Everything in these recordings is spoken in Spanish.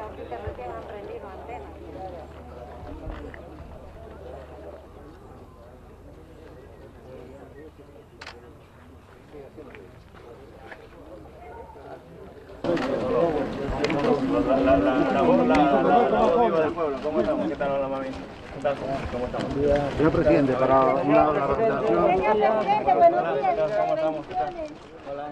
ahorita recién han prendido antenas. La viva del pueblo, ¿cómo estamos? ¿Qué tal, hola mami? ¿Qué tal? ¿Cómo estamos? Señor presidente, para una representación. Señor presidente, buenos días. ¿Cómo estamos? ¿Qué tal? Hola.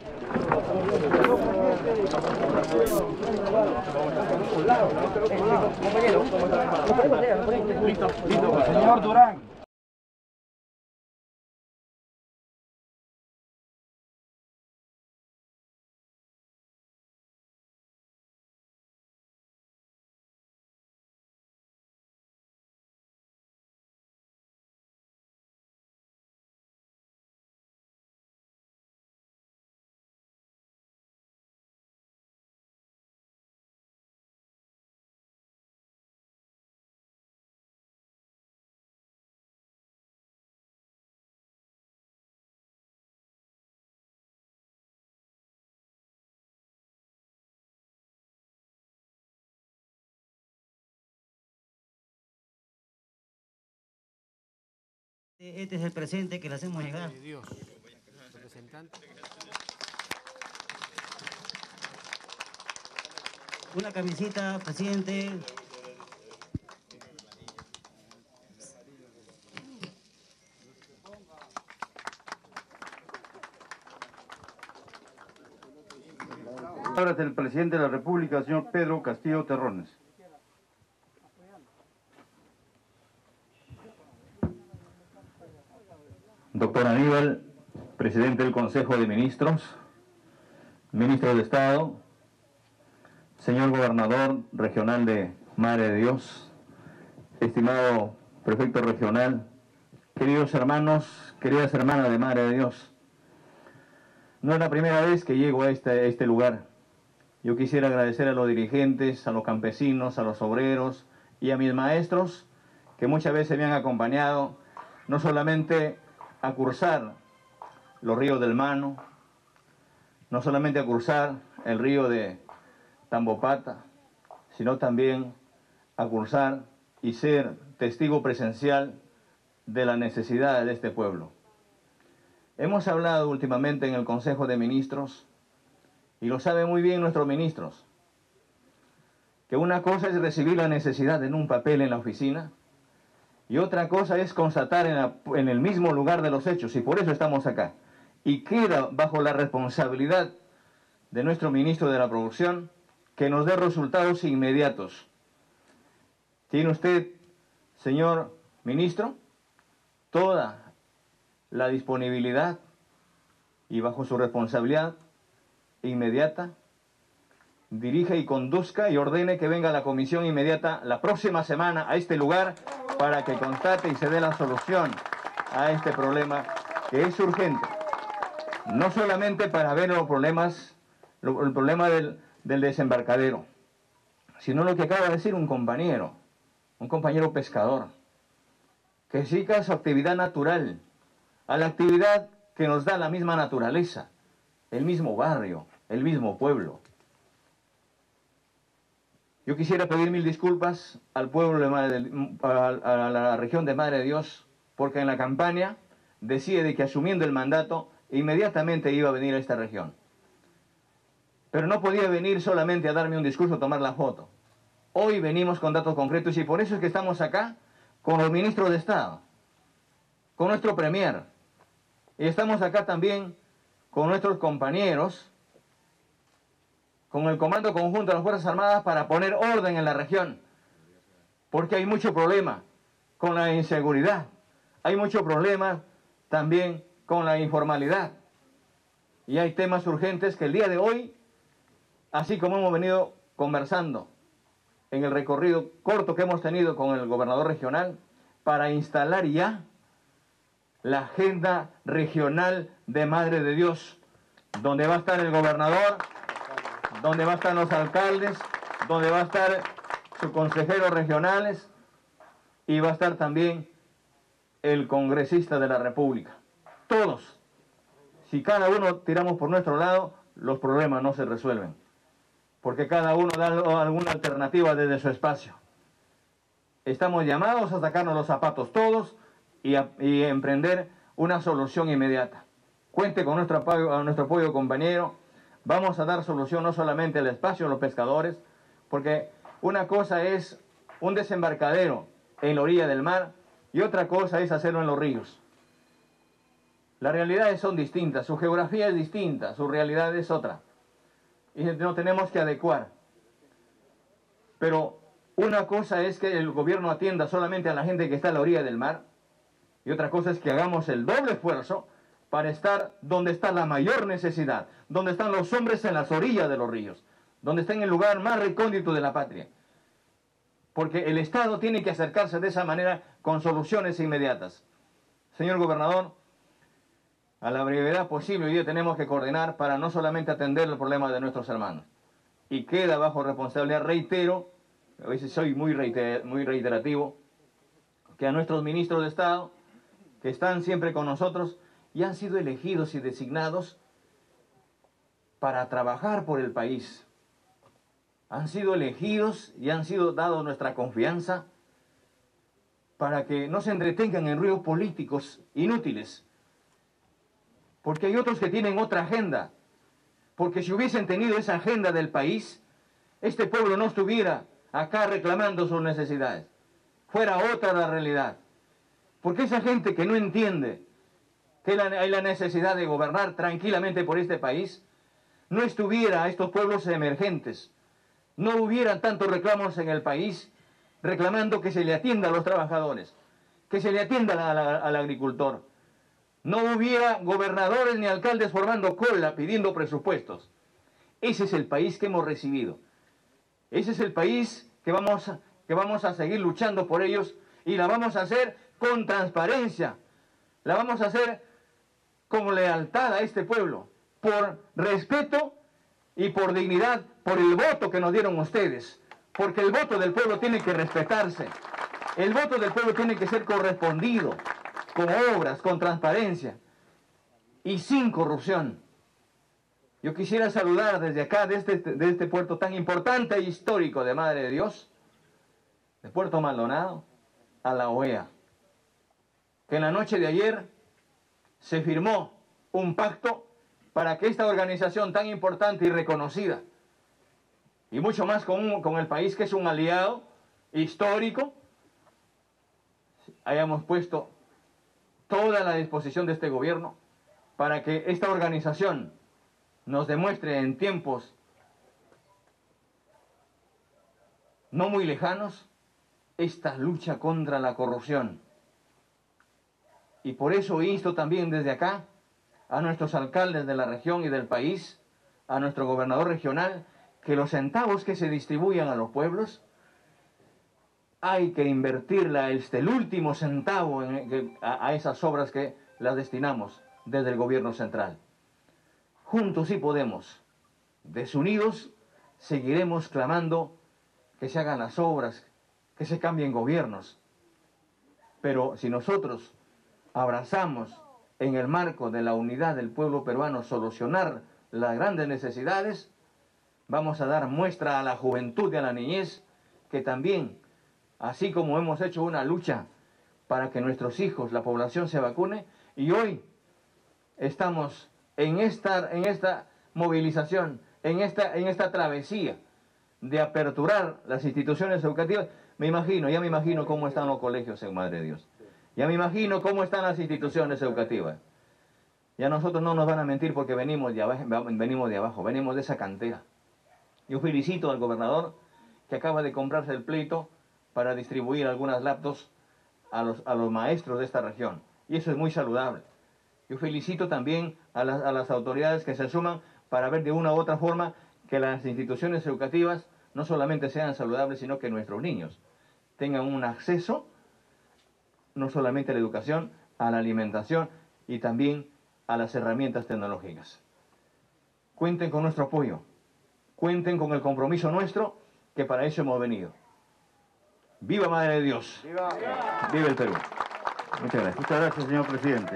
Compañero, ¿cómo estás? Listo, listo. Señor Durán. Este es el presente que le hacemos llegar. Dios, representante. Una camisita, presidente. Palabras del presidente de la República, señor Pedro Castillo Terrones. Doctor Aníbal, presidente del Consejo de Ministros, ministro de Estado, señor gobernador regional de Madre de Dios, estimado prefecto regional, queridos hermanos, queridas hermanas de Madre de Dios, no es la primera vez que llego a este lugar. Yo quisiera agradecer a los dirigentes, a los campesinos, a los obreros y a mis maestros que muchas veces me han acompañado, no solamente a cursar los ríos del Mano, no solamente a cursar el río de Tambopata, sino también a cursar y ser testigo presencial de la necesidad de este pueblo. Hemos hablado últimamente en el Consejo de Ministros, y lo saben muy bien nuestros ministros, que una cosa es recibir la necesidad en un papel en la oficina, y otra cosa es constatar en el mismo lugar de los hechos, y por eso estamos acá. Y queda bajo la responsabilidad de nuestro ministro de la Producción que nos dé resultados inmediatos. ¿Tiene usted, señor ministro, toda la disponibilidad y bajo su responsabilidad inmediata? Dirija y conduzca y ordene que venga la comisión inmediata la próxima semana a este lugar para que constate y se dé la solución a este problema que es urgente. No solamente para ver los problemas, el problema del desembarcadero, sino lo que acaba de decir un compañero pescador, que siga su actividad natural, a la actividad que nos da la misma naturaleza, el mismo barrio, el mismo pueblo. Yo quisiera pedir mil disculpas al pueblo a la región de Madre de Dios, porque en la campaña decía de que asumiendo el mandato inmediatamente iba a venir a esta región. Pero no podía venir solamente a darme un discurso, a tomar la foto. Hoy venimos con datos concretos y por eso es que estamos acá con los ministros de Estado, con nuestro premier, y estamos acá también con nuestros compañeros, con el Comando Conjunto de las Fuerzas Armadas para poner orden en la región, porque hay mucho problema con la inseguridad, hay mucho problema también con la informalidad, y hay temas urgentes que el día de hoy, así como hemos venido conversando en el recorrido corto que hemos tenido con el gobernador regional, para instalar ya la agenda regional de Madre de Dios, donde va a estar el gobernador, donde va a estar los alcaldes, donde va a estar sus consejeros regionales y va a estar también el congresista de la República. Todos. Si cada uno tiramos por nuestro lado, los problemas no se resuelven. porque cada uno da alguna alternativa desde su espacio. Estamos llamados a sacarnos los zapatos todos y emprender una solución inmediata. Cuente con nuestro apoyo, compañero. Vamos a dar solución no solamente al espacio de los pescadores, porque una cosa es un desembarcadero en la orilla del mar y otra cosa es hacerlo en los ríos. Las realidades son distintas, su geografía es distinta, su realidad es otra. Y nos tenemos que adecuar. Pero una cosa es que el gobierno atienda solamente a la gente que está a la orilla del mar, y otra cosa es que hagamos el doble esfuerzo para estar donde está la mayor necesidad, donde están los hombres en las orillas de los ríos, donde está en el lugar más recóndito de la patria. Porque el Estado tiene que acercarse de esa manera con soluciones inmediatas. Señor gobernador, a la brevedad posible hoy día tenemos que coordinar para no solamente atender el problema de nuestros hermanos. Y queda bajo responsabilidad, reitero, a veces soy muy reiterativo, que a nuestros ministros de Estado, que están siempre con nosotros y han sido elegidos y designados para trabajar por el país. Han sido elegidos y han sido dados nuestra confianza para que no se entretengan en ruidos políticos inútiles. Porque hay otros que tienen otra agenda. Porque si hubiesen tenido esa agenda del país, este pueblo no estuviera acá reclamando sus necesidades. Fuera otra la realidad. Porque esa gente que no entiende que hay la necesidad de gobernar tranquilamente por este país, no estuviera estos pueblos emergentes. No hubieran tantos reclamos en el país reclamando que se le atienda a los trabajadores, que se le atienda al agricultor. No hubiera gobernadores ni alcaldes formando cola pidiendo presupuestos. Ese es el país que hemos recibido. Ese es el país que vamos a seguir luchando por ellos, y la vamos a hacer con transparencia. La vamos a hacer con lealtad a este pueblo, por respeto y por dignidad, por el voto que nos dieron ustedes. Porque el voto del pueblo tiene que respetarse. El voto del pueblo tiene que ser correspondido, con obras, con transparencia y sin corrupción. Yo quisiera saludar desde acá, de este puerto tan importante e histórico de Madre de Dios, de Puerto Maldonado, a la OEA, que en la noche de ayer se firmó un pacto para que esta organización tan importante y reconocida, y mucho más con el país que es un aliado histórico, hayamos puesto toda la disposición de este gobierno para que esta organización nos demuestre en tiempos no muy lejanos esta lucha contra la corrupción. Y por eso insto también desde acá a nuestros alcaldes de la región y del país, a nuestro gobernador regional, que los centavos que se distribuyan a los pueblos hay que invertirla, el último centavo a esas obras que las destinamos desde el gobierno central. Juntos sí podemos. Desunidos seguiremos clamando que se hagan las obras, que se cambien gobiernos. Pero si nosotros abrazamos en el marco de la unidad del pueblo peruano solucionar las grandes necesidades, vamos a dar muestra a la juventud y a la niñez que también, así como hemos hecho una lucha para que nuestros hijos, la población se vacune, y hoy estamos en esta movilización, en esta travesía de aperturar las instituciones educativas, ya me imagino cómo están los colegios en Madre de Dios. Ya me imagino cómo están las instituciones educativas. Ya nosotros no nos van a mentir porque venimos de abajo, venimos de esa cantera. Yo felicito al gobernador que acaba de comprarse el pleito para distribuir algunas laptops a los maestros de esta región. Y eso es muy saludable. Yo felicito también a las autoridades que se suman para ver de una u otra forma que las instituciones educativas no solamente sean saludables, sino que nuestros niños tengan un acceso, no solamente a la educación, a la alimentación y también a las herramientas tecnológicas. Cuenten con nuestro apoyo, cuenten con el compromiso nuestro, que para eso hemos venido. ¡Viva Madre de Dios! ¡Viva! ¡Viva el Perú! Muchas gracias. Muchas gracias, señor presidente.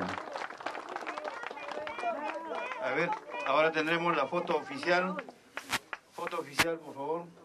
A ver, ahora tendremos la foto oficial Foto oficial, por favor.